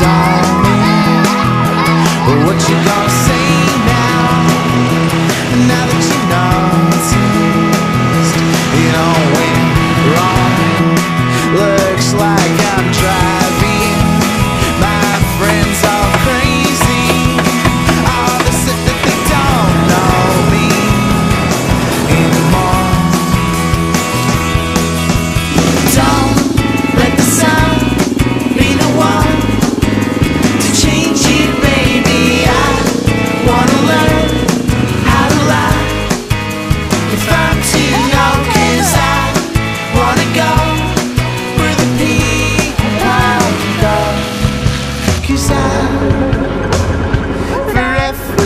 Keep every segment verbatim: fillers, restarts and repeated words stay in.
darling. What you gonna say now? Now that you noticed it all went wrong. Looks like I'm driving my friends all crazy. All the stuff that they don't know me anymore. Don't let the sun be the one to change it, baby. I wanna learn how to lie if I'm to know, 'cause I wanna go where the people go, 'cause I'm forever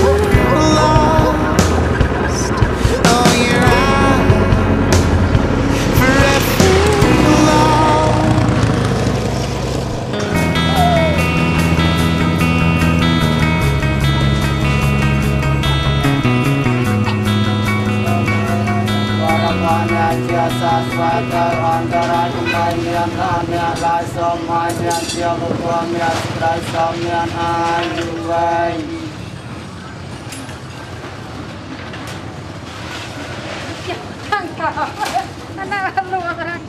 lost. Oh, you're right, forever lost. Chia saswata antara kumaian amya lai somaian chia bukwamya lai somyan ayu wai. Tangkap. Anak lu orang